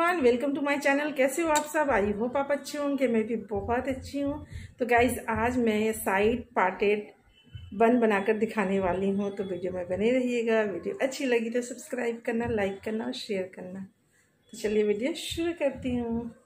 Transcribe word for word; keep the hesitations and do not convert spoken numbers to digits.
Everyone, welcome to my channel. कैसे हो आप सब? आई होप आप अच्छे होंगे। मैं भी बहुत अच्छी हूँ। तो गाइज आज मैं साइड पार्टेड बन बनाकर दिखाने वाली हूँ, तो वीडियो में बने रहिएगा। वीडियो अच्छी लगी तो सब्सक्राइब करना, लाइक करना और शेयर करना। तो चलिए वीडियो शुरू करती हूँ।